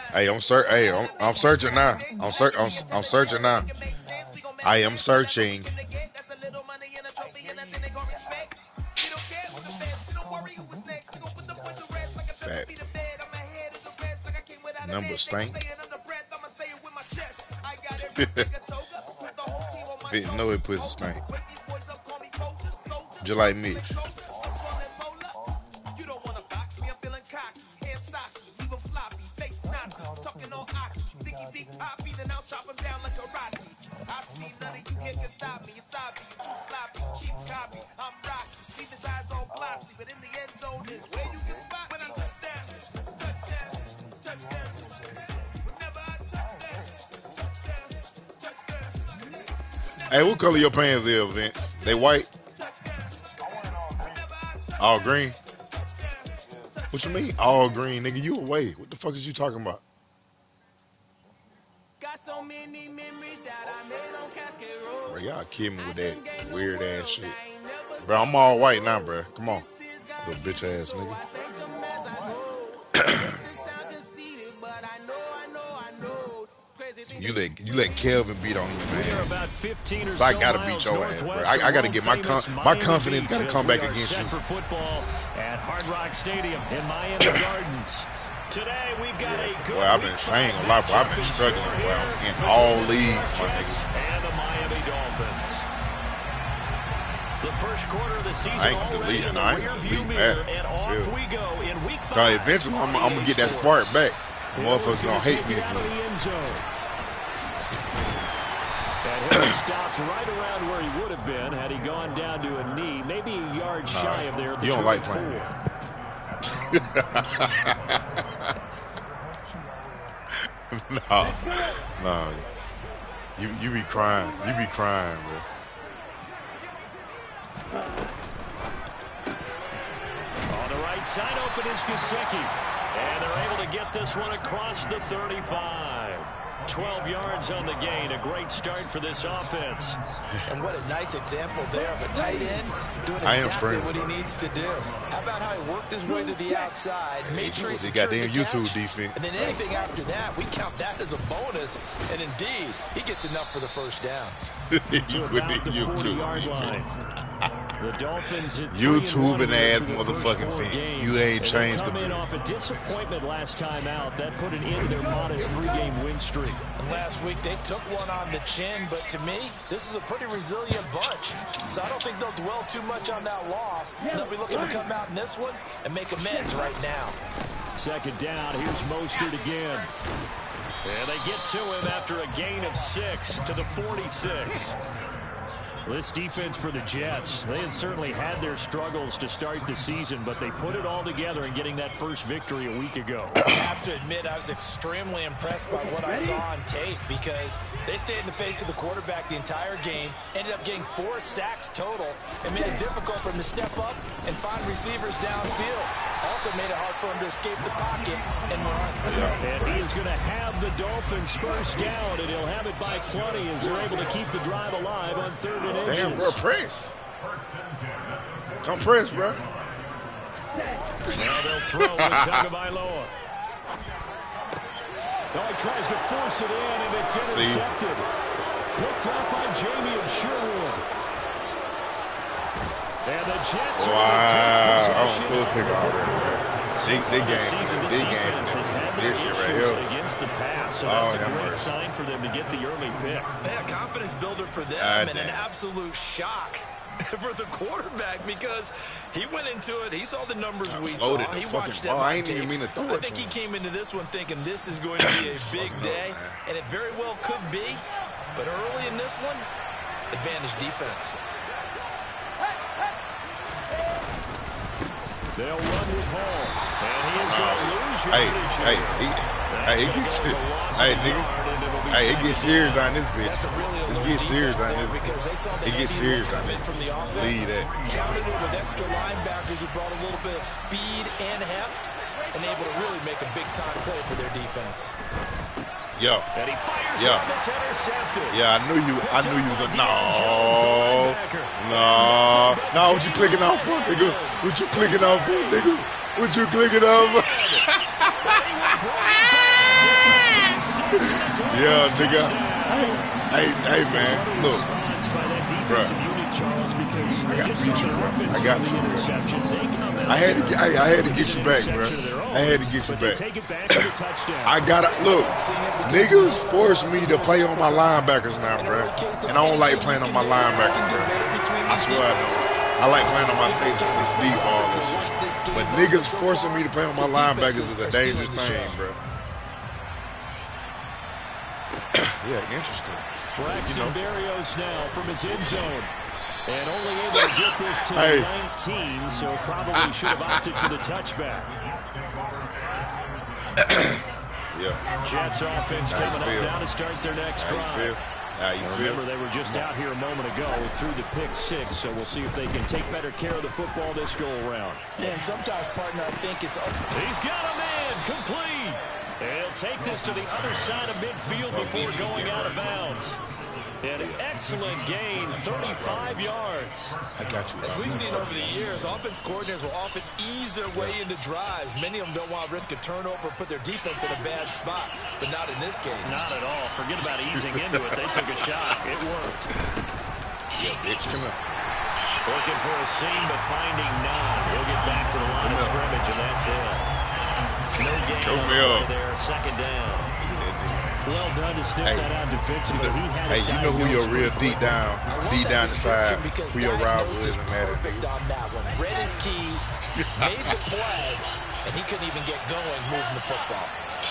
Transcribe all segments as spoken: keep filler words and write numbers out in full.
Hey, I'm search. Hey, I'm, I'm searching now. I'm search. I'm, I'm searching now. I am searching. Fat. Number stank. Bitch, know it pussy stank. Just like me. Hey, what color your pants is, Vince? They white? All green? What you mean all green, nigga? You away. What the fuck is you talking about? Bro, y'all kidding me with that weird ass shit. Bro, I'm all white now, bro. Come on. Little bitch ass nigga. You let you let Kelvin beat on you, man. So I gotta beat your ass, bro. I, I gotta get my con my confidence gotta come back against you. For football at Hard Rock Stadium in Miami Gardens. Today we've got a good. Well, I've been saying a lot, but I've been struggling, well, in all leagues, my nigga. And the Miami Dolphins. The first quarter of the season I ain't already in the I ain't rearview delete mirror, that. and off we go in week five. Cause eventually I'm, I'm gonna get that spark back. The motherfuckers gonna hate me again. That hit stopped right around where he would have been had he gone down to a knee, maybe a yard shy nah, of there at the you don't like playing. no, no. You you be crying. You be crying, bro. On the right side open is Gesicki. And they're able to get this one across the thirty-five. twelve yards on the gain. A great start for this offense. And what a nice example there of a tight end doing exactly what he needs to do. How about how he worked his way to the outside, made sure he got secured their the YouTube catch, defense. and then anything after that, we count that as a bonus. And indeed, he gets enough for the first down. To about the forty-yard line. The Dolphins at YouTube and ass motherfucking thing. You ain't changed the come in off a disappointment last time out. That put an end to their modest three-game win streak. And last week they took one on the chin, but to me, this is a pretty resilient bunch. So I don't think they'll dwell too much on that loss. They'll be looking to come out in this one and make amends right now. Second down, here's Mostert again. And they get to him after a gain of six to the forty-six. This defense for the Jets, they had certainly had their struggles to start the season, but they put it all together in getting that first victory a week ago. I have to admit, I was extremely impressed by what I saw on tape because they stayed in the face of the quarterback the entire game, ended up getting four sacks total, and made it difficult for him to step up and find receivers downfield. Also made it hard for him to escape the pocket and run. And he is going to have the Dolphins first down, and he'll have it by plenty as they're able to keep the drive alive on third and inches. Damn, bro, press. Come press, bro. Now they'll throw with Tagovailoa. Oh, he tries to force it in, and it's intercepted. See? Picked up by Jamie of Sherwood. And the Jets wow. are oh, good pick already. Big, big game. Season, this big defense game. has had this shit right here. Against the pass, so oh, that's a yeah, great mercy. sign for them to get the early pick. Yeah, confidence builder for them God and damn. an absolute shock for the quarterback because he went into it. He saw the numbers we saw. He watched them. I ain't even mean to throw it I think to he him. came into this one thinking this is going to be a big day, up, and it very well could be. But early in this one, advantage defense. They'll run with Hall, and he is going to lose Hey, yardage hey, here. he, hey, it gets, That's a hey, loss of nigga, yard, and it'll be hey, it second gets down. serious on this bitch. That's a really It alert gets serious defense on there this because they saw the It gets heavy serious look on come in this. from the offense. Lead that. Countered it with extra linebackers who brought a little bit of speed and heft and able to really make a big-time play for their defense. Yo, And he fires yo, it, and it's intercepted. yeah, I knew you, I knew you was gonna, no, no, no, what you clicking off for, nigga? What you clicking off for, nigga? What you clicking off for? Yeah, nigga. Hey, hey, hey, man. Look, bro. I got to beat you, bro. I got to, bro. I had to get, hey, I had to get you back, bro. I had to get you back. I gotta look. Niggas force me to play on my linebackers now, bro. And I don't like playing on my linebackers, bro. I swear I don't. I like playing on my safety and deep balls and shit. But niggas forcing me to play on my linebackers is a dangerous thing, bro. Yeah, interesting. Braxton you know. Berrios now from his end zone. And only able to get this to hey. nineteen, so probably should have opted for the touchback. Yeah. Jets offense How coming up now to start their next How drive. How you Remember, feel? they were just out here a moment ago through the pick six, so we'll see if they can take better care of the football this go-around. And sometimes, partner, I think it's... He's got a man, complete. And he'll take this to the other side of midfield before going out of bounds. An excellent gain, thirty-five yards. I got you. As we've seen over the years, offense coordinators will often ease their way into drives. Many of them don't want to risk a turnover or put their defense in a bad spot, but not in this case. Not at all. Forget about easing into it. They took a shot. It worked. Yeah, bitch, come on. Looking for a seam, but finding none. He'll get back to the line of scrimmage, and that's it. No gain Choke me up. there. Second down. Well done to sniff hey, that out defensively. He had hey, you know who your real deep down, deep down inside, who your rival is and that is. Perfect on that one. Read his keys, made the play, and he couldn't even get going moving the football.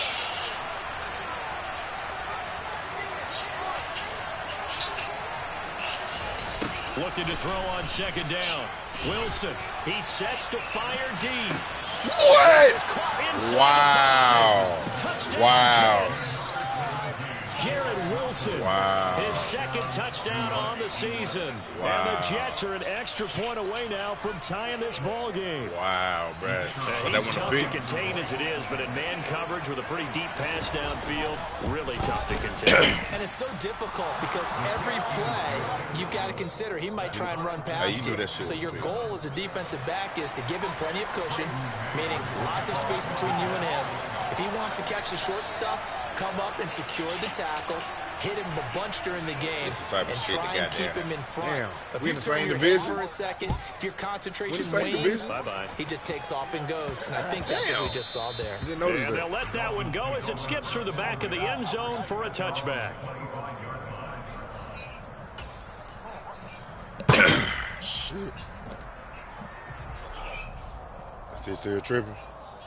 Looking to throw on second down. Wilson, he sets to fire deep. What? Wow. Wow. Jets. Garrett Wilson, wow. his second touchdown on the season. Wow. And the Jets are an extra point away now from tying this ball game. Wow, Brad. So he's tough to contain as it is, but in man coverage with a pretty deep pass downfield, really tough to contain. And it's so difficult because every play you've got to consider he might try and run past you. you. So your goal as a defensive back is to give him plenty of cushion, meaning lots of space between you and him. If he wants to catch the short stuff, come up and secure the tackle, hit him a bunch during the game, the and try and keep there. him in front. Damn. But we if in you the same turn your division head for a second, if your concentration wanes, wanes, bye-bye. he just takes off and goes. And I think that's Damn. what we just saw there. And that. they'll let that one go as it skips through the back of the end zone for a touchback. Shit. Is this still tripping?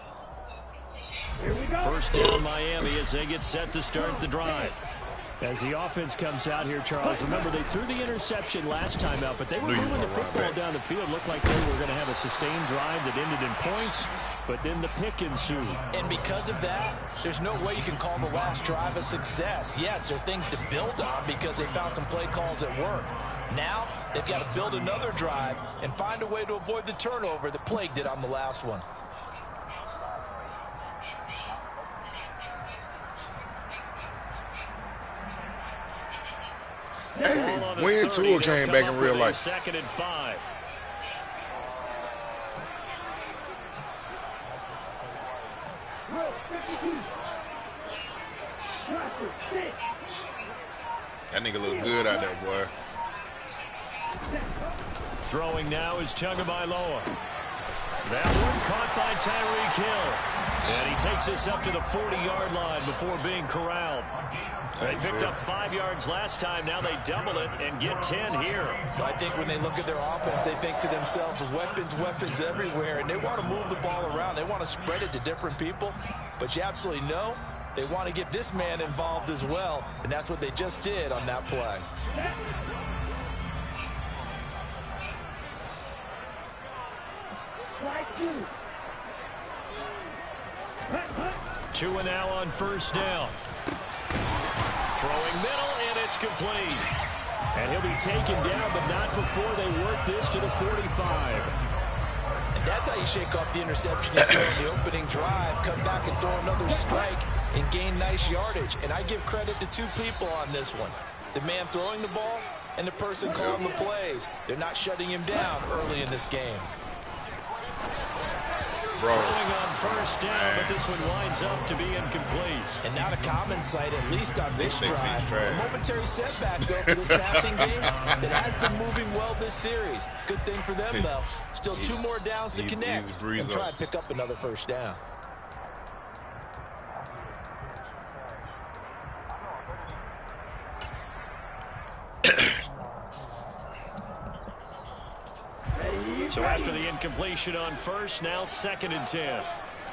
First down Miami as they get set to start the drive. As the offense comes out here, Charles, remember they threw the interception last time out, but they were moving the football down the field. Looked like they were going to have a sustained drive that ended in points, but then the pick ensued. And because of that, there's no way you can call the last drive a success. Yes, there are things to build on because they found some play calls that work. Now, they've got to build another drive and find a way to avoid the turnover that plagued it on the last one. Hey, Win Tour came back in real life. Second and five. That nigga look good out there, boy. Throwing now is Tagovailoa. That one caught by Tyreek Hill. And he takes this up to the forty-yard line before being corralled. They picked up five yards last time. Now they double it and get ten here. I think when they look at their offense, they think to themselves, weapons, weapons everywhere. And they want to move the ball around. They want to spread it to different people. But you absolutely know they want to get this man involved as well. And that's what they just did on that play. Two and now on first down. Throwing middle, and it's complete. And he'll be taken down, but not before they work this to the forty-five. And that's how you shake off the interception you throw in the opening drive. Come back and throw another strike and gain nice yardage. And I give credit to two people on this one. The man throwing the ball and the person calling the plays. They're not shutting him down early in this game. bro. Throwing on first down, man. But this one winds up to be incomplete. And not a common sight, at least on this drive. A momentary setback, though, for this passing game that has been moving well this series. Good thing for them, though. Still two more downs to connect and try and pick up another first down. So after the incompletion on first, now second and ten.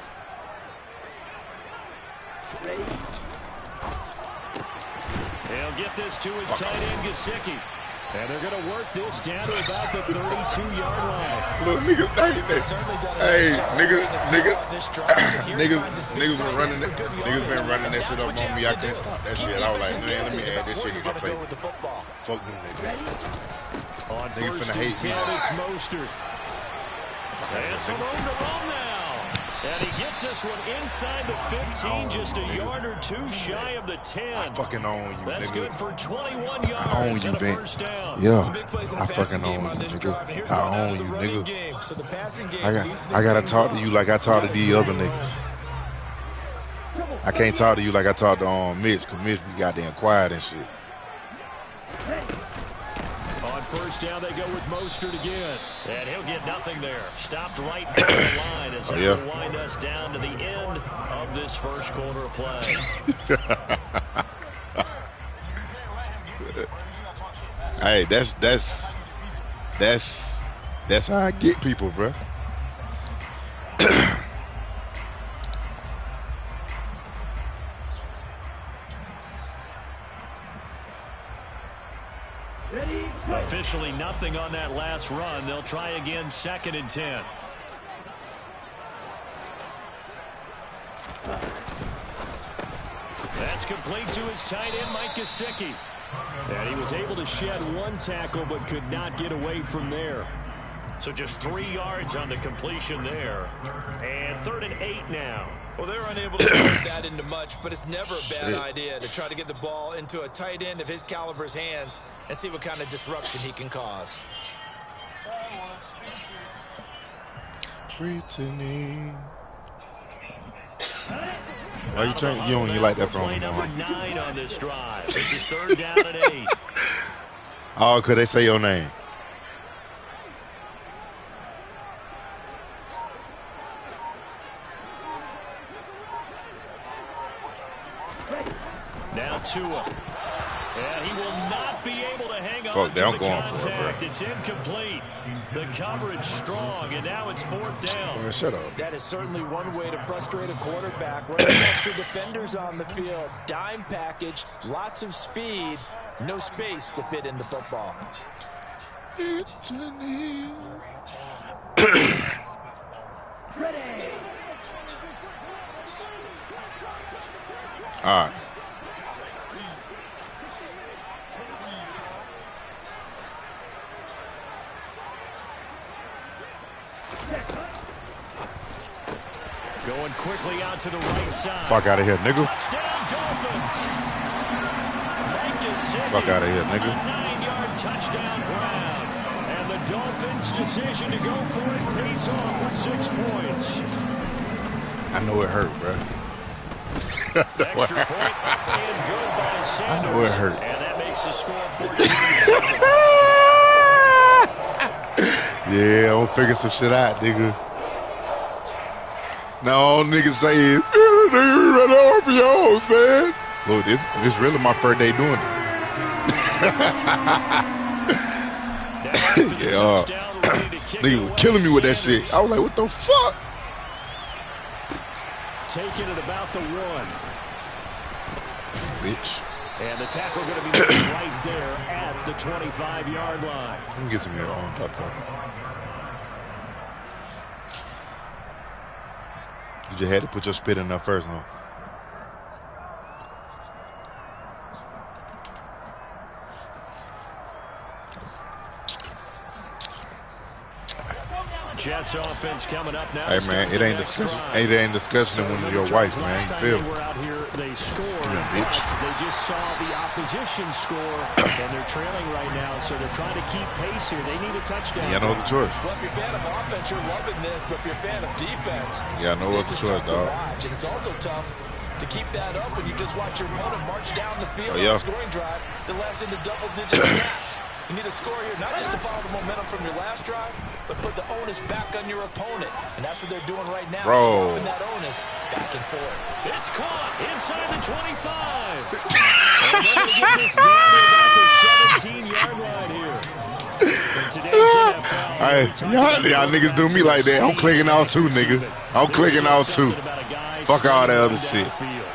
He'll get this to his tight end, Gesicki. And they're going to work this down to about the thirty-two-yard line. Look, niggas, hey, hey, niggas, niggas, niggas, niggas been running it. Niggas been running that shit up on me. I couldn't stop that shit. I was like, man, let me add this shit to my plate. Fuck them niggas. On niggas first finna hate me. It's Mostert. And some room to run now. And he gets this one inside the fifteen, just a yard or two shy of the ten. I fucking own you, That's nigga. good for twenty-one yards. I own you, and a Ben. first down. Yeah, I fucking own you, nigga. I own you, nigga. I got, I gotta talk to you like I talk to these other niggas. I can't talk to you like I talk to um, Mitch, because Mitch be goddamn quiet and shit. On first down, they go with Mostert again. And he'll get nothing there. Stopped right down the line as oh, that yeah. will wind us down to the end of this first quarter of play. Hey, that's that's that's that's how I get people, bro. Officially nothing on that last run. They'll try again second and ten. That's complete to his tight end, Mike Gesicki. And he was able to shed one tackle but could not get away from there. So just three yards on the completion there. And third and eight now. Well, they're unable to turn that into much, but it's never a bad idea to try to get the ball into a tight end of his caliber's hands and see what kind of disruption he can cause. Brittany. Why you trying? You don't you like that from number nine on this drive. This is third down and eight. Oh, could they say your name? Now Tua. And he will not be able to hang Fuck, on to I'm the going contact. for it, it's incomplete. The coverage strong, and now it's fourth down. Man, shut up. That is certainly one way to frustrate a quarterback. Running extra defenders on the field. Dime package, lots of speed, no space to fit in the football. Brittany. All right. Going quickly out to the right side. Fuck out of here, nigga. Touchdown, Dolphins. Fuck out of here, nigga. A nine-yard touchdown ground. And the Dolphins' decision to go for it pays off with six points. I know it hurt, bro. Extra point up and good by Sanders. I know it hurt. And that makes the score fourteen seven. Yeah, I'm gonna figure some shit out, nigga. Now all niggas say is, nigga, we run R P Os, man. Look, this, this really my first day doing it. Yeah, uh, niggas was killing me with that shit. I was like, what the fuck? Taking it about the one. Bitch. And the tackle going to be right there at the twenty-five-yard line. Let me get some here on top of. You just had to put your spit in there first, huh? Jets offense coming up now. Hey man, it ain't discussion. It ain't discussion when you're your wife, man. You feel? They were out here, they scored, yeah, but they just saw the opposition score, and they're trailing right now, so they're trying to keep pace here. They need a touchdown. Yeah, no other choice. Well, if you're a fan of offense, you're loving this, but if you're a fan of defense, yeah, no other choice, dog. Watch. And it's also tough to keep that up when you just watch your opponent march down the field oh, yeah. on a scoring drive that lasts into double-digit snaps. You need a score here, not just to follow the momentum from your last drive, but put the onus back on your opponent. And that's what they're doing right now, Bro. swapping that onus back and forth. It's caught inside the twenty-five. And they're going to get this down to about the seventeen-yard line here. In today's N F L, Hey, y'all, y'all niggas do me like that. I'm clicking out too, nigga. I'm clicking out too. Fuck all that other shit.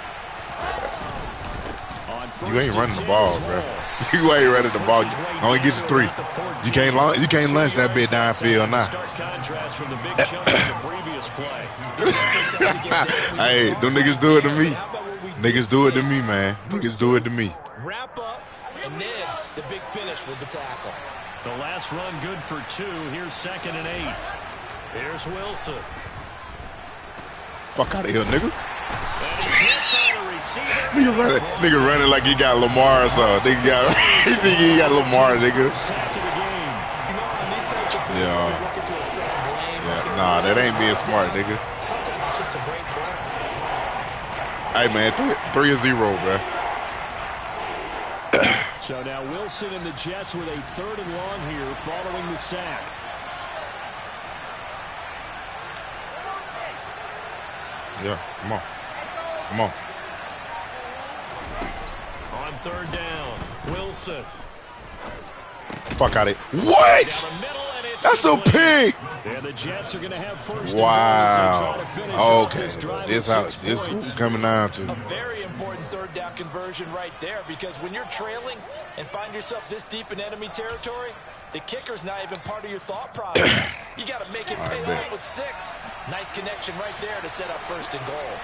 You ain't running the ball, bro. You ain't running the ball. Only get you three. You can't launch. You can't lunch that bit downfield now. Hey, them niggas do it to me. Niggas do it to me, man. Niggas do it to me. Wrap up and then the big finish with the tackle. The last run good for two. Here's second and eight. Here's Wilson. Fuck out of here, nigga. Nigga running, nigga running like he got Lamar or something. Nigga got, he think he got Lamar, nigga. Yeah. Yeah. Nah, that ain't being smart, nigga. Sometimes it's just a great play. Hey man, three, three or zero, bro. So now Wilson and the Jets with a third and long here following the sack. Yeah, come on. Come on. On third down, Wilson. Fuck out of here. What? That's a pig. And the Jets are going to have first. Wow. Okay. This how this is coming down to. A very important third down conversion right there, because when you're trailing and find yourself this deep in enemy territory, the kicker's not even part of your thought process. You got to make it pay off with six. Nice connection right there to set up first and goal.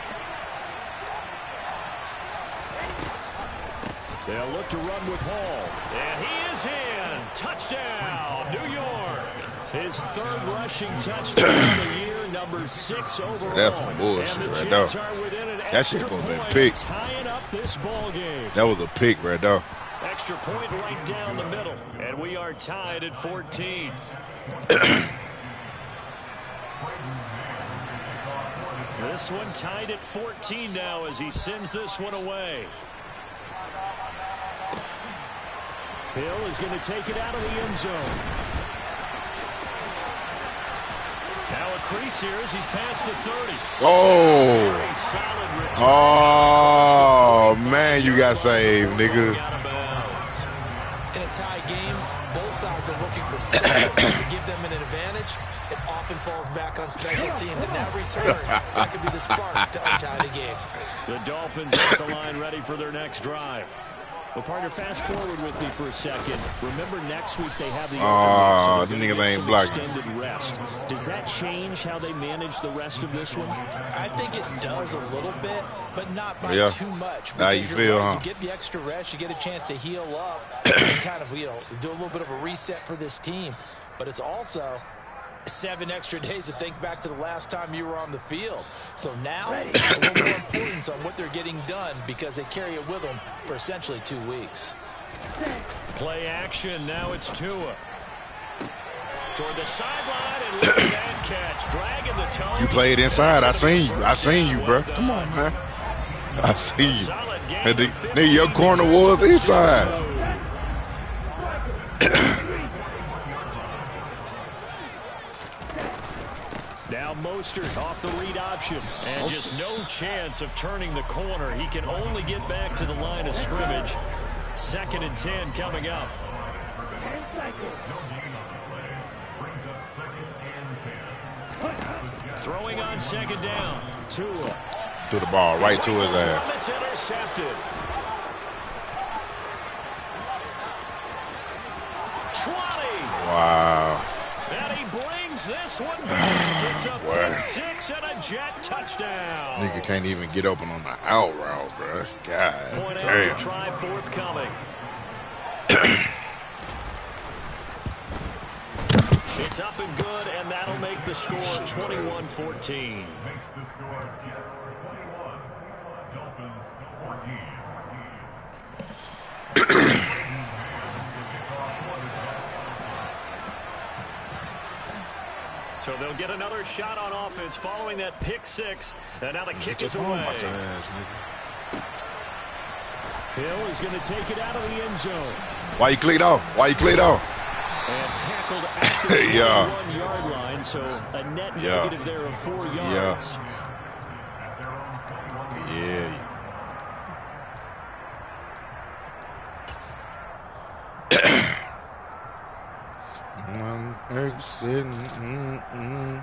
They'll look to run with Hall. And he is in. Touchdown, New York. His third rushing touchdown of the year, number six overall. That's some bullshit right there. That shit supposed to be a pick. Tying up this ball game. That was a pick right there. Extra point right down the middle. And we are tied at fourteen. This one tied at fourteen now as he sends this one away. Hill is going to take it out of the end zone. Now a crease here as he's past the thirty. Oh. Oh, man, you got saved, nigga. In a tie game, both sides are looking for something to give them an advantage. It often falls back on special teams, and that return, that could be the spark to untie the game. The Dolphins at the line ready for their next drive. Well, partner, fast forward with me for a second. Remember, next week they have the oh, the niggas ain't blocking. Extended rest. Does that change how they manage the rest of this one? I think it does a little bit, but not by yeah. too much. How you feel, right. huh? You get the extra rest, you get a chance to heal up, and kind of, you know, do a little bit of a reset for this team. But it's also seven extra days to think back to the last time you were on the field. So now, a little more importance on what they're getting done, because they carry it with them for essentially two weeks. Play action. Now it's Tua. Toward the sideline, and look at that catch. Dragging the toes. You played inside. I seen you. I seen you, bro. Come on, man. I seen you. And the, nigga, your corner was inside. Now Mostert off the read option, and just no chance of turning the corner. He can only get back to the line of scrimmage. Second and ten coming up. Throwing on second down. Tua. Threw the ball right to his ass. It's intercepted. twenty. Wow. And he brings this one back. It's a pick six and a Jet touchdown. Nigga can't even get open on the out route, bro. God Point damn. out to try forthcoming. It's up and good, and that'll make the score twenty-one fourteen. So they'll get another shot on offense following that pick six. And now the kick is away. Hill is going to take it out of the end zone. Why you cleared off? Why you cleared off? And tackled at the yeah. one-yard line, so a net yeah. negative there of four yards. Yeah. yeah. One exit. Mm-mm.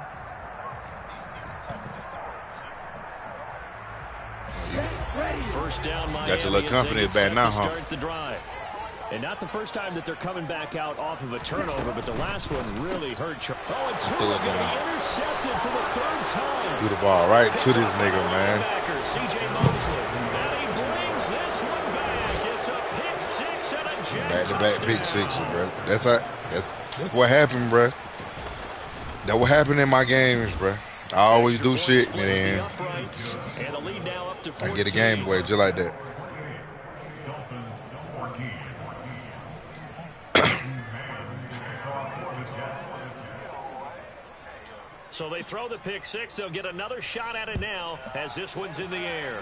First down, Miami. Got your little company back now, huh? Start the drive. And not the first time that they're coming back out off of a turnover, but the last one really hurt. Oh, and Tua intercepted for the third time. Do the ball right to this nigga, man. C J Mosley. And he brings this one back. It's a pick six and a Jet back-to-back pick six, bro. That's how, that's that's what happened, bro. That what happened in my games, bro. I always do shit, and then I get a game away just like that. So they throw the pick six. They'll get another shot at it now as this one's in the air.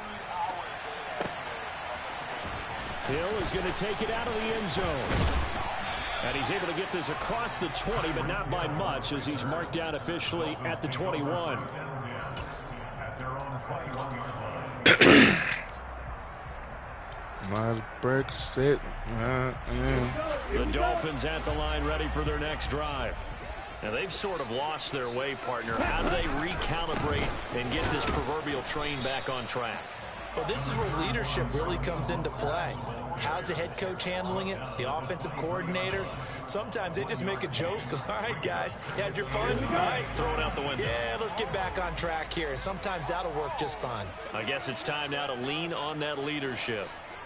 Hill is going to take it out of the end zone. And he's able to get this across the twenty, but not by much as he's marked down officially at the twenty-one. My break set. Uh, uh. The Dolphins at the line ready for their next drive. Now, they've sort of lost their way, partner. How do they recalibrate and get this proverbial train back on track? Well, this is where leadership really comes into play. How's the head coach handling it? The offensive coordinator? Sometimes they just make a joke. All right, guys, you had your fun? All right, throw it out the window. Yeah, let's get back on track here. And sometimes that'll work just fine. I guess it's time now to lean on that leadership.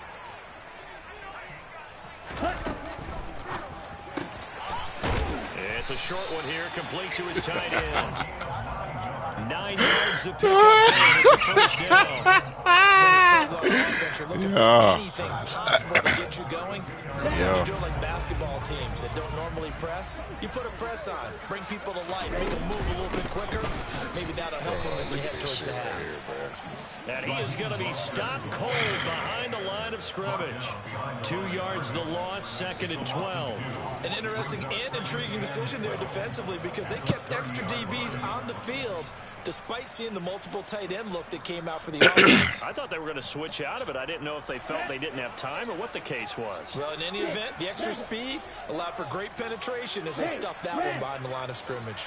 It's a short one here, complete to his tight end. Nine yards to pick up, and it's a first down. You're looking for anything possible to get you going. Sometimes yeah. you do it like basketball teams that don't normally press. You put a press on, bring people to life, make them move a little bit quicker. Maybe that'll help them as they head towards the half. And he is going to be stopped cold behind the line of scrimmage. Two yards the loss, second and twelve. An interesting and intriguing decision there defensively because they kept extra D Bs on the field despite seeing the multiple tight end look that came out for the offense. I thought they were going to switch out of it. I didn't know if they felt they didn't have time or what the case was. Well, in any event, the extra speed allowed for great penetration as they stuffed that one behind the line of scrimmage.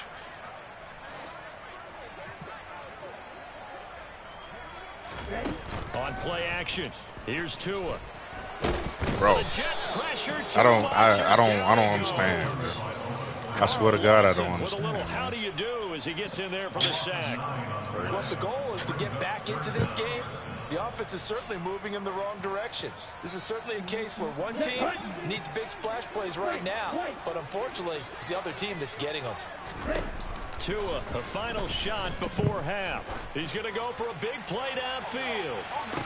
On play action, here's Tua. Bro, I don't, I, I don't, I don't understand, bro. I swear to God, I don't understand. How do you do as he gets in there for the sack? Well, if the goal is to get back into this game, the offense is certainly moving in the wrong direction. This is certainly a case where one team needs big splash plays right now, but unfortunately, it's the other team that's getting them. Tua, a final shot before half. He's going to go for a big play downfield.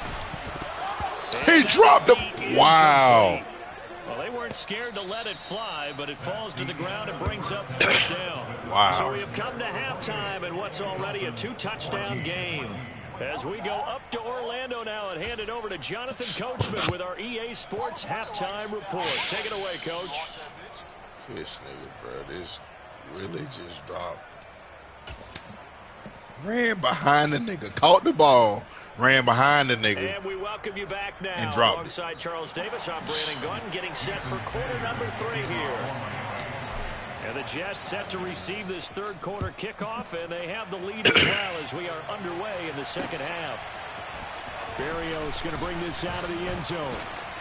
He dropped him. Wow. Well, they weren't scared to let it fly, but it falls to the ground and brings up fourth down. Wow. So we have come to halftime in what's already a two-touchdown game. As we go up to Orlando now and hand it over to Jonathan Coachman with our E A Sports halftime report. Take it away, Coach. This nigga, bro, this really just dropped. Ran behind the nigga, caught the ball, ran behind the nigga. And we welcome you back now. And dropped alongside it. Charles Davis, I'm Brandon Gunn, getting set for quarter number three here. And the Jets set to receive this third quarter kickoff, and they have the lead as well as we are underway in the second half. Berrios going to bring this out of the end zone.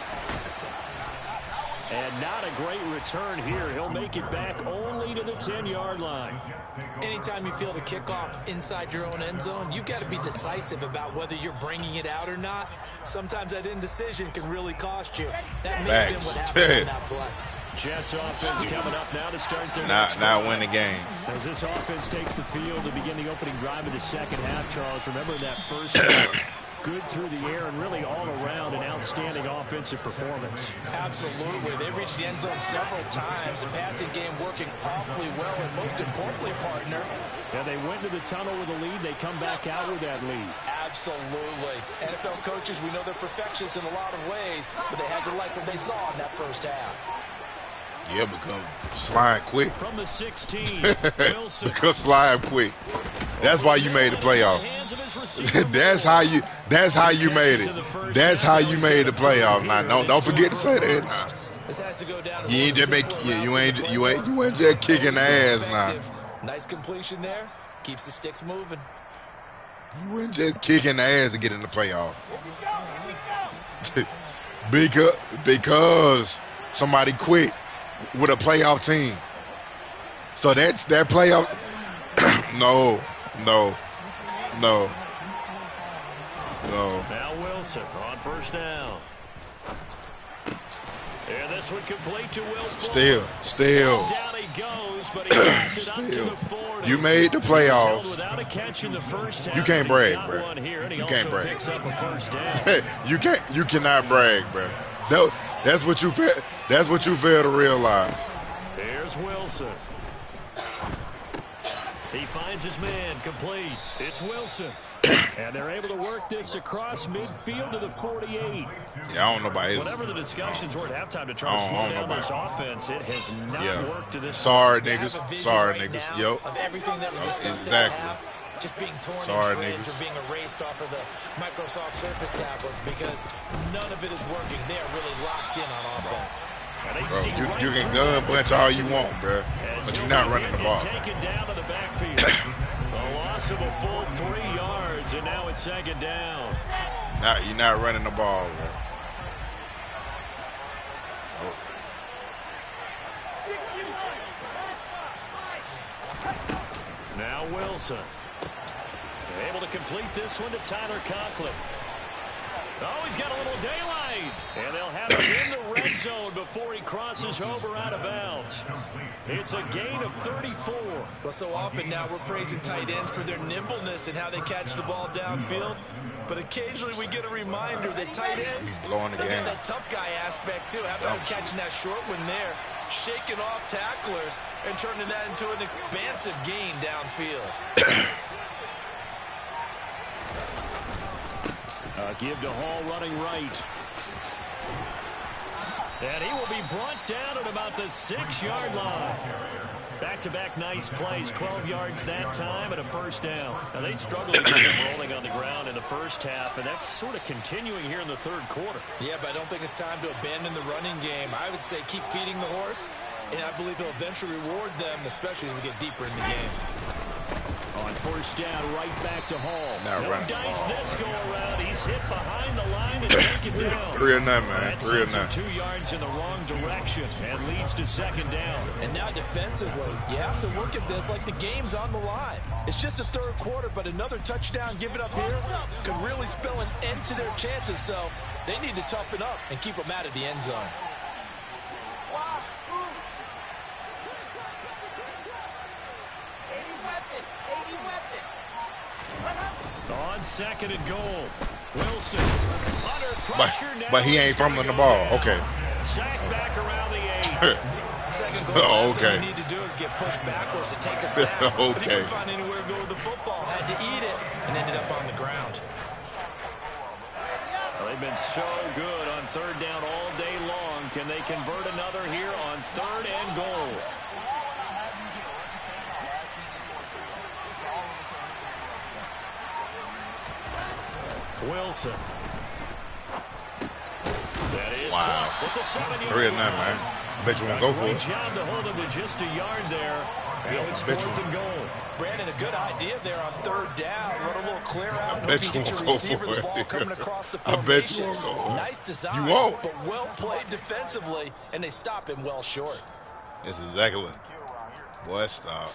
And not a great return here. He'll make it back only to the ten-yard line. Anytime you feel the kickoff inside your own end zone, you've got to be decisive about whether you're bringing it out or not. Sometimes that indecision can really cost you. That may have been what happened on that play. Jets offense coming up now to start their Now, next now drive. win the game. As this offense takes the field to begin the opening drive of the second half, Charles, remember that first half, good through the air and really all around an outstanding offensive performance. Absolutely. They reached the end zone several times. The passing game working awfully well, and most importantly, partner, yeah, they went to the tunnel with a lead. They come back out with that lead. absolutely. N F L coaches, we know they're perfectionists in a lot of ways, but they had to like what they saw in that first half. Yeah, become slime quick. From the sixteen, Wilson. Because slime quick. That's why you made the playoff. that's how you. That's how you made it. That's how you made the playoff. Now, don't don't forget to say that. Now. This has to go down. You ain't just make. You, you ain't. You ain't. You ain't just kicking the ass now. Nice completion there. Keeps the sticks moving. You ain't just kicking the ass to get in the playoff. because because somebody quit with a playoff team. So that's that playoff. no, no, no, no. Now Wilson on first down. And this one complete to Will Fuller. Still, still. Down he goes, but he takes it up to Still. the forty. You made the playoffs. Without a catch in the first half, You can't but he's brag, got bro. one here, and he You also can't brag. picks up a first down. you can't. You cannot brag, bro. No, that's what you fail. That's what you fail to realize. Here's Wilson. He finds his man complete. It's Wilson. And they're able to work this across midfield to the forty-eight. Yeah, I don't know about his. Whatever the discussions were at halftime to try to I don't- slow I don't down know this about offense, it has not Yeah. worked to this Sorry, They have a niggas. vision Sorry, right niggas. now Yo. of everything that was discussed in Exactly. the half just being torn Sorry, in shreds niggas. or being erased off of the Microsoft Surface tablets because none of it is working. They are really locked in on offense. And they Bro, see you, right you can through gun the bunch all you defensive want, bro. as But he'll you're not be running the hit ball. and taken down to the backfield. A loss of a full three yards, and now it's second down. Not, you're not running the ball, bro. Now Wilson. Able to complete this one to Tyler Conklin. Oh, he's got a little daylight. And they'll have him in the red zone before he crosses over out of bounds. It's a gain of thirty-four. Well, so often now we're praising tight ends for their nimbleness and how they catch the ball downfield. But occasionally we get a reminder that tight ends, Blowing the they game. got that tough guy aspect too. How about him catching that short one there, shaking off tacklers, and turning that into an expansive gain downfield. Uh, give to Hall running right. And he will be brought down at about the six-yard line. Back-to-back nice plays, twelve yards that time and a first down. Now, they struggled to get him rolling on the ground in the first half, and that's sort of continuing here in the third quarter. Yeah, but I don't think it's time to abandon the running game. I would say keep feeding the horse, and I believe he'll eventually reward them, especially as we get deeper in the game. On first down, right back to Hall. Not no running. dice this go around. He's hit behind the line and taken down. Three or none, man. That Three or sends him none. two yards in the wrong direction and leads to second down. And now defensively, you have to look at this like the game's on the line. It's just the third quarter, but another touchdown given up here could really spell an end to their chances. So they need to toughen up and keep them out of the end zone. On second and goal, Wilson under But, pressure now. but he ain't fumbling the ball. Okay. Sack back around the eight. Second goal, Oh, last okay. thing you need to do is get pushed backwards to take a sack. But he Okay. couldn't find anywhere to go with the football. Had to eat it and ended up on the ground. Well, they've been so good on third down all day long. Can they convert another here on third and goal? Wilson. That is Wow. caught with the seven-yard Three or none, line. man. I bet you won't go for Great it. job to hold him to just a yard there. Now it's I bet fourth you- and goal. Brandon, a good idea there on third down. Run a little clear out. and bet hope you get won't your go receiver for the ball it. coming across the I bet you formation. won't go for it. Nice design. You won't. But well played defensively, and they stop him well short. That's exactly what. Boy, stop.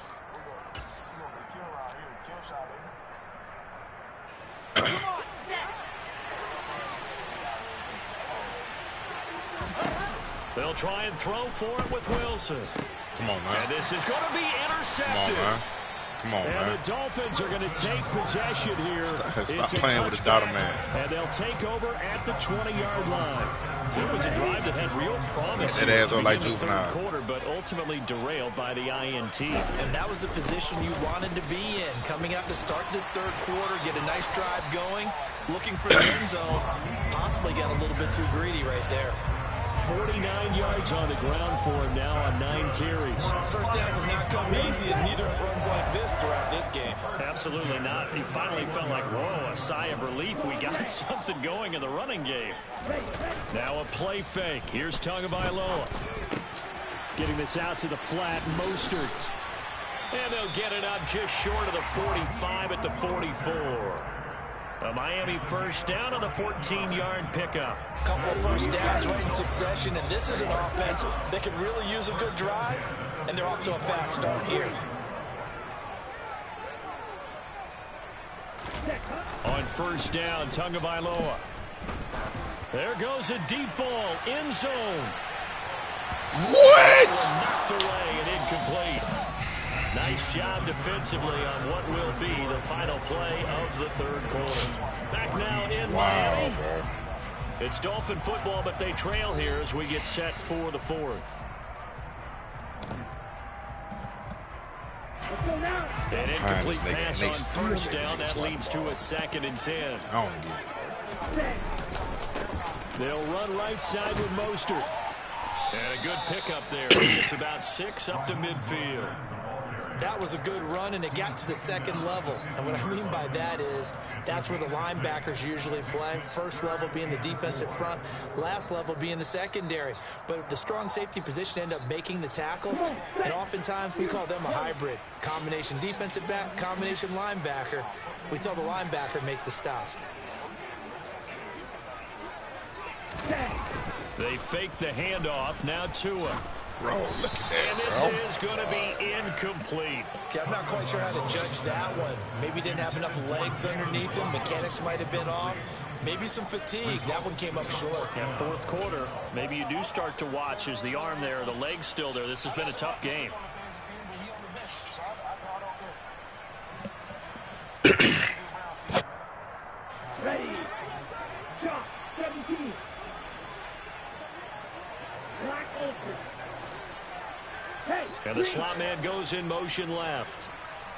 They'll try and throw for it with Wilson. Come on, man. And this is going to be intercepted. Come on, man. Come on, and man. the Dolphins are going to take possession here. Stop, stop it's playing with the daughter man. And they'll take over at the twenty-yard line. So it was a drive that had real promise. Yeah, that ass look like juvenile. Quarter, but ultimately derailed by the I N T. And that was the position you wanted to be in. Coming out to start this third quarter, get a nice drive going, looking for the end zone. Possibly got a little bit too greedy right there. forty-nine yards on the ground for him now on nine carries. First downs have not come easy, and neither have runs like this throughout this game. Absolutely not. He finally felt like, whoa, a sigh of relief. We got something going in the running game. Now a play fake. Here's Tagovailoa. Getting this out to the flat, Mostert. And they'll get it up just short of the forty-five at the forty-four. A Miami first down on the fourteen-yard pickup. Couple of first downs right in succession, and this is an offense that can really use a good drive, and they're off to a fast start here. On first down, Tagovailoa. There goes a deep ball, end zone. What? Knocked away and incomplete. Nice job defensively on what will be the final play of the third quarter. Back now in Wow, Miami. bro. It's Dolphin football, but they trail here as we get set for the fourth. An incomplete pass on first down. That leads to a second and ten. I don't get it. They'll run right side with Mostert. And a good pickup there. It's about six up to midfield. That was a good run, and it got to the second level. And what I mean by that is that's where the linebackers usually play. First level being the defensive front, last level being the secondary. But the strong safety position ended up making the tackle, and oftentimes we call them a hybrid. Combination defensive back, combination linebacker. We saw the linebacker make the stop. They fake the handoff. Now Tua. Bro, look at that, And this bro. is going to be incomplete. Okay, I'm not quite sure how to judge that one. Maybe didn't have enough legs underneath him. Mechanics might have been off. Maybe some fatigue. That one came up short. Yeah, fourth quarter, maybe you do start to watch as the arm there, the leg's still there. This has been a tough game. Ready. Shot. seventeen. Black open. Hey. And the slot man goes in motion left.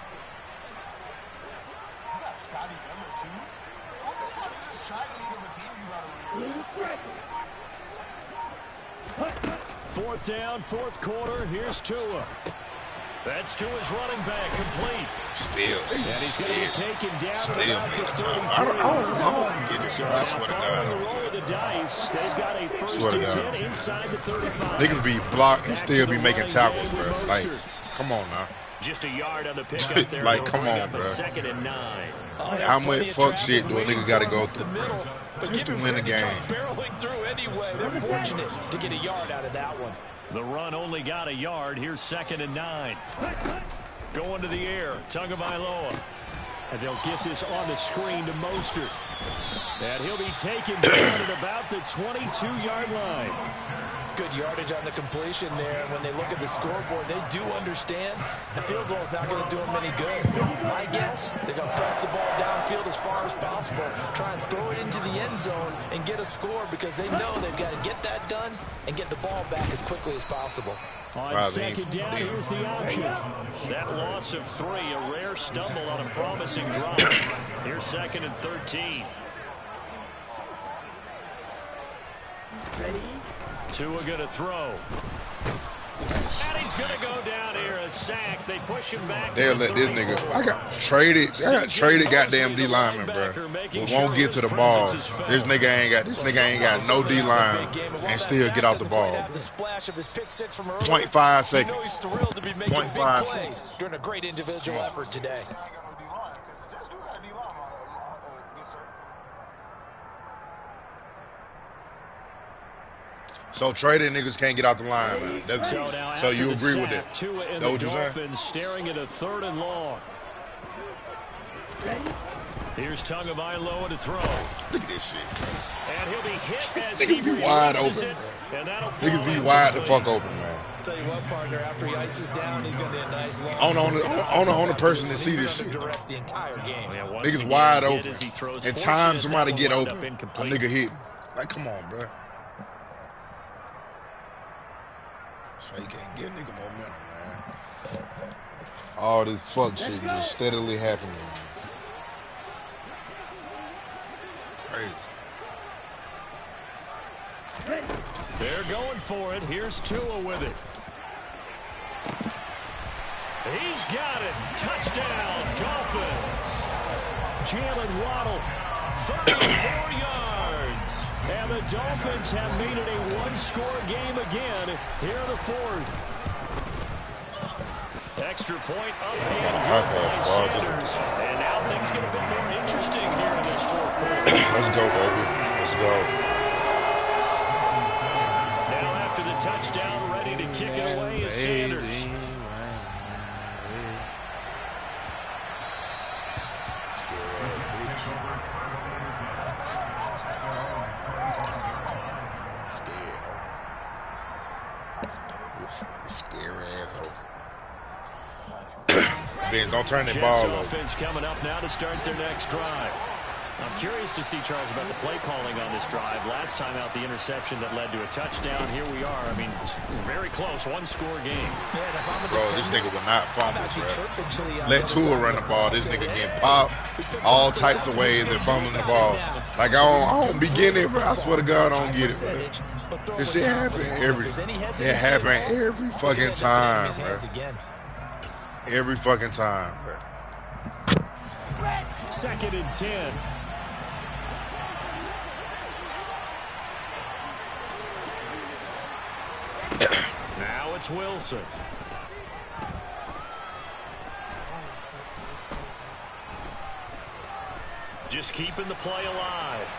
Fourth down, fourth quarter. Here's Tua. That's Tua's running back, complete. Still, And he's going to be taken down still, at about man. the I don't, I don't, I don't get it, So bro. now I swear to God. following I the don't roll of the dice, they've got a first Swear to and God. ten inside the thirty-five. Niggas be blocked and Back still to be the making line tackles, game bro. with Like, Mostert. come on now. Just a yard on the pickup there. Like, They'll come bring on, up a bro. second and nine. Like, how much fuck shit do a nigga got to go through, bro? Just to win a game. Barreling through anyway. They're fortunate to get a yard out of that one. The run only got a yard. Here's second and nine. Going to the air. Tagovailoa. And they'll get this on the screen to Mostert. And he'll be taken down at about the twenty-two-yard line. Good yardage on the completion there. And when they look at the scoreboard, they do understand the field goal is not going to do them any good. My guess, they're going to press the ball downfield as far as possible, try and throw it into the end zone and get a score because they know they've got to get that done and get the ball back as quickly as possible. On Wow, second they- down, they- here's the option. That loss of three, a rare stumble on a promising drive. Here's second and thirteen. Ready. Tua going to throw. And he's going to go down here, a sack. They push him back. They'll let this nigga. I got traded. I got traded goddamn D lineman, bro. But won't get to the ball. This nigga ain't got. This nigga ain't got no D line and still get off the ball. Point five seconds. You know he's thrilled to be making Point big five plays seconds. during a great individual effort today. So traded niggas can't get out the line, man. That's, So, now so after you the agree with sack, that? Tua and Know the what you're saying? Dolphins staring at a third and long. Ready. Here's Tagovailoa to throw. Look at this shit. And he'll be hit as he Niggas be wide releases open. it. And that'll Niggas be fall wide the incomplete. fuck open, man. Tell you what, partner, after he ices down, he's going to be a nice long. On the only, on the only person that see this shit. Duress the entire game. Yeah, once Niggas again, wide hit open. as he throws. And Fortunate time that somebody will get wind open, up a incomplete. nigga hit. Like, come on, bro. So you can't get nigga momentum, man. All this fuck shit just steadily happening, man. Crazy. They're going for it. Here's Tua with it. He's got it. Touchdown, Dolphins. Jalen Waddle, thirty-four yards. And the Dolphins have made it a one-score game again here in the fourth. Extra point up and good by Sanders. And now things get a bit more interesting here in this fourth quarter. Let's go, baby. Let's go. Now after the touchdown, ready to kick it away is Sanders. Scary asshole. Ben, don't turn that Jets ball over. offense coming up now to start their next drive. I'm curious to see, Charles, about the play calling on this drive. Last time out, the interception that led to a touchdown. Here we are. I mean, very close, one-score game. Yeah, bro, this nigga will not fumble, bro. Let Tua run the ball. This nigga getting popped all types of ways and fumbling the ball. Like, I don't, I don't be getting it, bro. I swear to God, I don't get it, bro. This shit happen every, it happen every fucking time, bro. Every fucking time, bro. Second and ten. Now it's Wilson. Just keeping the play alive.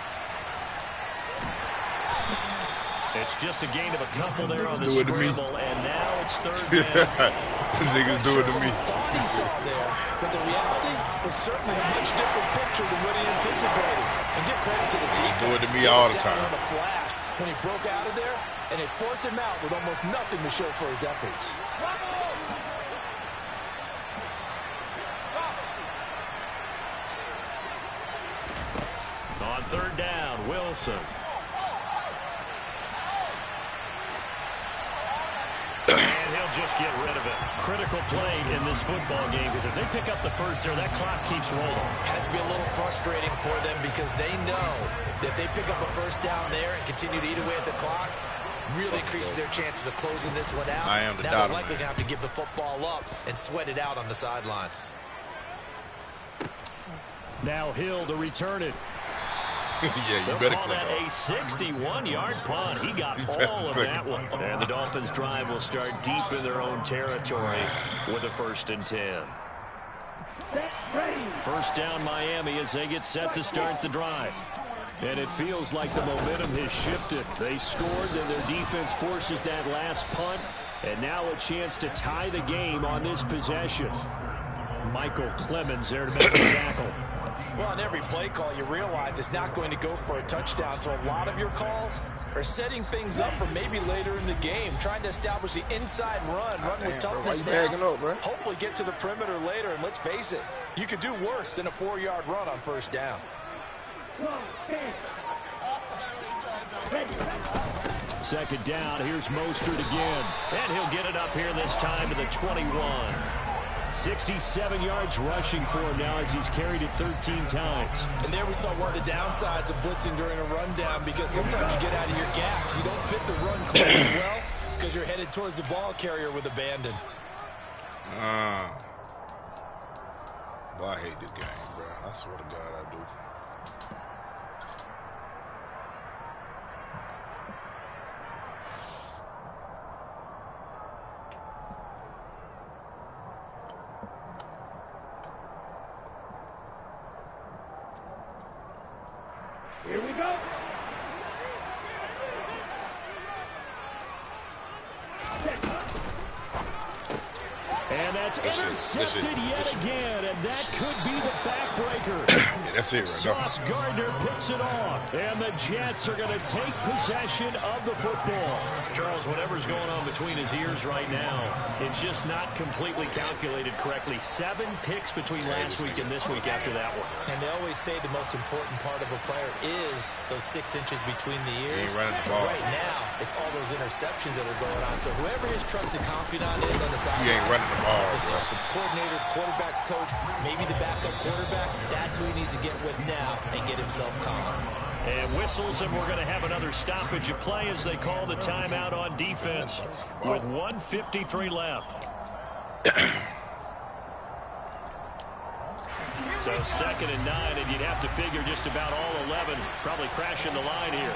It's just a gain of a couple there on the do it to me. scramble, and now it's third down. Niggas do it to me. Thought he saw there, but the reality was certainly a much different picture than what he anticipated. And give credit to the defense. Do it to me all the Down time. on the flash when he broke out of there, and it forced him out with almost nothing to show for his efforts. On third down, Wilson. And he'll just get rid of it. Critical play in this football game, because if they pick up the first there, that clock keeps rolling. Has to be a little frustrating for them because they know that if they pick up a first down there and continue to eat away at the clock, really increases their chances of closing this one out. I am the now doubter, they're likely man. going to have to give the football up and sweat it out on the sideline. Now Hill to return it. Yeah, you They'll better call click that on. a sixty-one-yard punt. He got You better all of click that one. And the Dolphins' drive will start deep in their own territory with a first and ten. First down Miami as they get set to start the drive. And it feels like the momentum has shifted. They scored, then their defense forces that last punt. And now a chance to tie the game on this possession. Michael Clemens there to make the tackle. Well, on every play call, you realize it's not going to go for a touchdown. So a lot of your calls are setting things up for maybe later in the game, trying to establish the inside run, run Damn, with bro, why toughness you now. bagging up, bro? Hopefully get to the perimeter later. And let's face it, you could do worse than a four-yard run on first down. Second down, here's Mostert again. And he'll get it up here this time to the twenty-one. sixty-seven yards rushing for him now as he's carried it thirteen times. And there we saw one of the downsides of blitzing during a rundown, because sometimes you get out of your gaps. You don't fit the run quite as well because you're headed towards the ball carrier with abandon. Uh, boy, I hate this game, bro. I swear to God, I do. Here we go. And Jets. That's Intercepted it. yet That's again, and that could be the backbreaker. Yeah, that's it right Sauce Gardner picks it off, and the Jets are going to take possession of the football. Charles, whatever's going on between his ears right now, it's just not completely calculated correctly. Seven picks between last week and this week after that one. And they always say the most important part of a player is those six inches between the He ears. ain't running the ball. Right now, it's all those interceptions that are going on. So whoever his trusted confidant is on the side, He ain't running the ball, His bro. offense coordinator, quarterback's coach, maybe the backup quarterback. That's who he needs to get with now and get himself calm. And whistles, and we're going to have another stoppage of play as they call the timeout on defense with one fifty-three left. So second and nine, and you'd have to figure just about all eleven probably crashing the line here.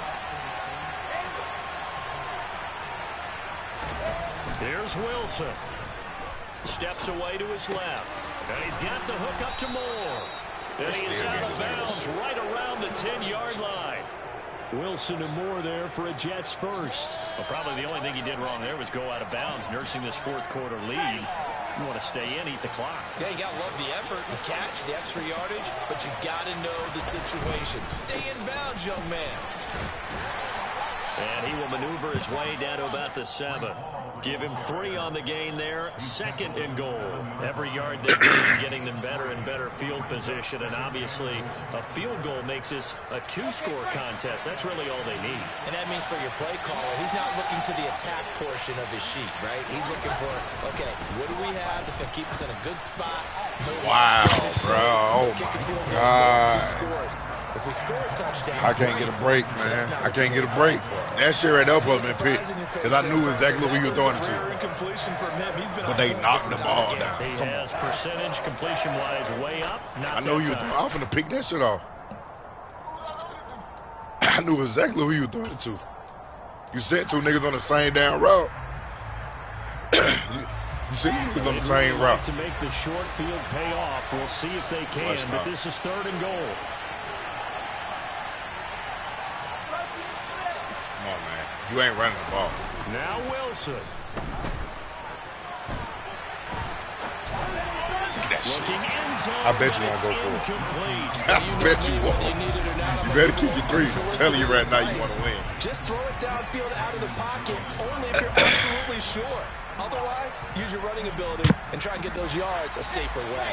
Here's Wilson. Steps away to his left. And he's got the hook up to Moore. And he is out of bounds right around the ten-yard line. Wilson and Moore there for a Jets first. Well, probably the only thing he did wrong there was go out of bounds, nursing this fourth quarter lead. You want to stay in, eat the clock. Yeah, you got to love the effort, the catch, the extra yardage, but you got to know the situation. Stay in bounds, young man. And he will maneuver his way down to about the seven. Give him three on the gain there. Second and goal. Every yard they gain, getting them better and better field position. And obviously, a field goal makes this a two-score contest. That's really all they need. And that means for your play caller, he's not looking to the attack portion of his sheet, right? He's looking for, okay, what do we have that's going to keep us in a good spot? No Wow, bro. Oh, my God. If we score a touchdown, I can't get a break, man. I can't get a break. That shit right there supposed to be picked. Because I knew exactly who he was throwing it to. But they knocked the ball down. He has percentage completion-wise way up. Not I know you. I was going to pick that shit off. I knew exactly who you were throwing it to. You sent two niggas on the same down route. You see niggas on the same route. To make the short field pay off. We'll see if they can. But this is third and goal. Come on, man. You ain't running the ball. Now Wilson. Looking end zone. I bet you won't go for it. I bet you won't. You better kick your three. I'm telling you right now you want to win. Just throw it downfield out of the pocket, only if you're absolutely sure. Otherwise, use your running ability and try and get those yards a safer way.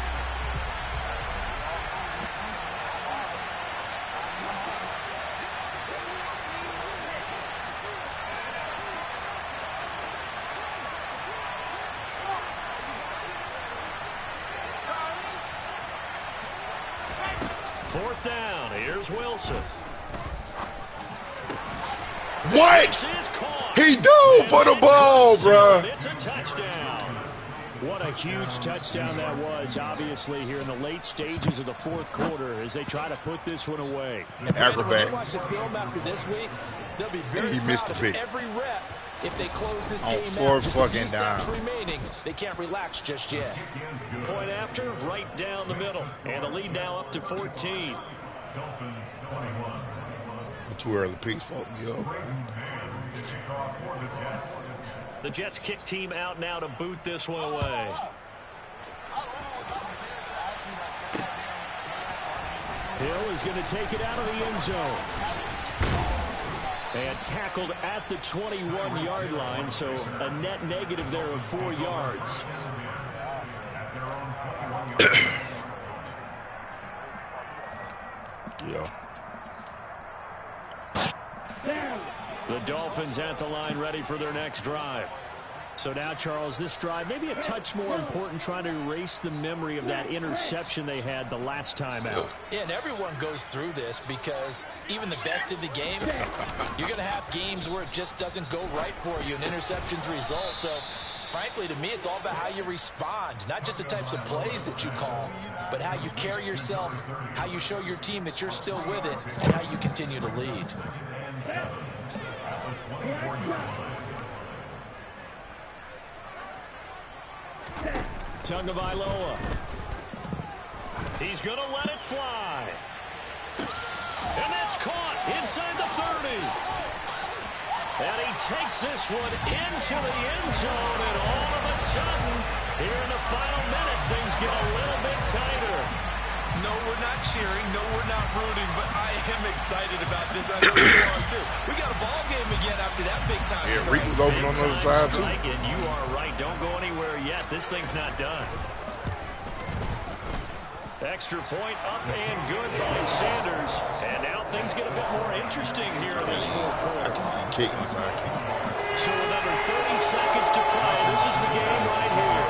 Fourth down. Here's Wilson. What? He dove for the ball, bruh. It's a touchdown. What a huge touchdown that was, obviously, here in the late stages of the fourth quarter as they try to put this one away. Acrobat. Watch the film after this week. They'll be very he missed the pick. Every rep. If they close this on game four out, just fucking down. remaining, they can't relax just yet. Point after, right down the middle. And the lead now up to fourteen. Too early picks fucked me up, man. The Jets kick team out now to boot this one away. Hill is going to take it out of the end zone. And tackled at the twenty-one-yard line, so a net negative there of four yards. Yeah. The Dolphins at the line ready for their next drive. So now, Charles, this drive maybe a touch more important, trying to erase the memory of that interception they had the last time out. Yeah, and everyone goes through this because even the best in the game, you're going to have games where it just doesn't go right for you, and interceptions result. So, frankly, to me, it's all about how you respond, not just the types of plays that you call, but how you carry yourself, how you show your team that you're still with it, and how you continue to lead. Tagovailoa. He's going to let it fly. And that's caught inside the thirty. And he takes this one into the end zone, and all of a sudden, here in the final minute, things get a little bit tighter. No, we're not cheering. No, we're not rooting, but I am excited about this. I know you are, too. We got a ball game again after that big-time Yeah, strike. Reek was open on the other side, too. And you are right. Don't go anywhere yet. This thing's not done. Extra point up and good by Sanders. And now things get a bit more interesting here in this fourth quarter. I can kick inside kick. So with under thirty seconds to play, this is the game right here.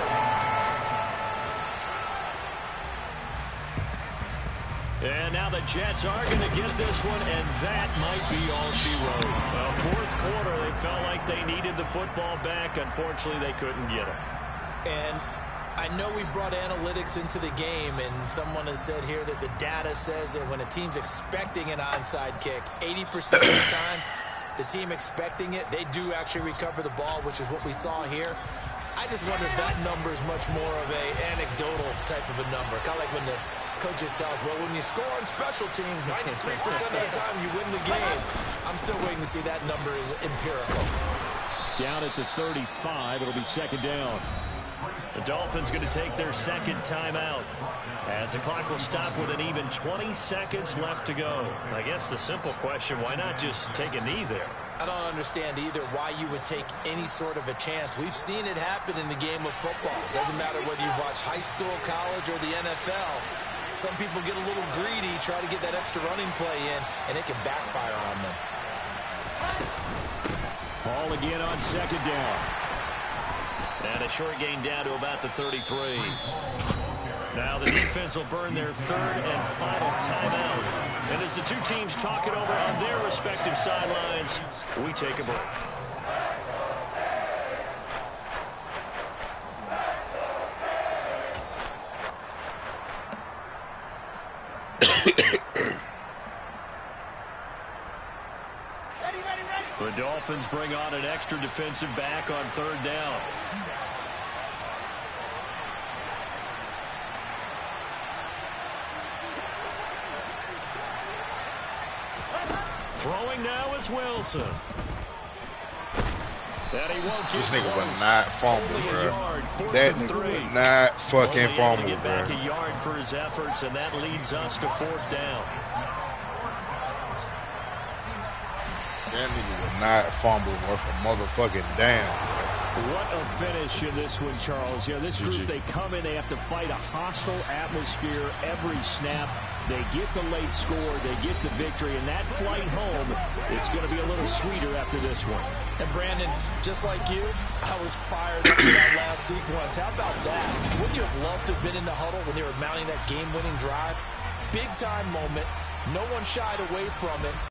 And now the Jets are going to get this one, and that might be all she wrote. Well, fourth quarter, they felt like they needed the football back. Unfortunately, they couldn't get it. And I know we brought analytics into the game, and someone has said here that the data says that when a team's expecting an onside kick, eighty percent of the time, the team expecting it, they do actually recover the ball, which is what we saw here. I just wonder if that number is much more of a anecdotal type of a number. Kind of like when the coaches tell us, well, when you score on special teams, ninety-three percent of the time you win the game. I'm still waiting to see that number is empirical. Down at the thirty-five, it'll be second down. The Dolphins going to take their second timeout as the clock will stop with an even twenty seconds left to go. I guess the simple question, why not just take a knee there? I don't understand either why you would take any sort of a chance. We've seen it happen in the game of football. Doesn't matter whether you watch high school, college, or the N F L. Some people get a little greedy, try to get that extra running play in, and it can backfire on them. Ball again on second down. And a short gain down to about the thirty-three. Now the defense will burn their third and final timeout. And as the two teams talk it over on their respective sidelines, we take a break. The Dolphins bring on an extra defensive back on third down. Throwing now is Wilson. That he won't get This nigga close. would not fumble, Only a bro. yard, fourth That and nigga three. would not fucking Only able fumble, to get back bro. a yard for his efforts, and that leads us to fourth down. That nigga would not fumble worth a motherfucking damn. What a finish in this one, Charles. You know, this group, they come in, they have to fight a hostile atmosphere every snap. They get the late score, they get the victory, and that flight home, it's going to be a little sweeter after this one. And Brandon, just like you, I was fired up for that last sequence. How about that? Wouldn't you have loved to have been in the huddle when they were mounting that game-winning drive? Big-time moment. No one shied away from it.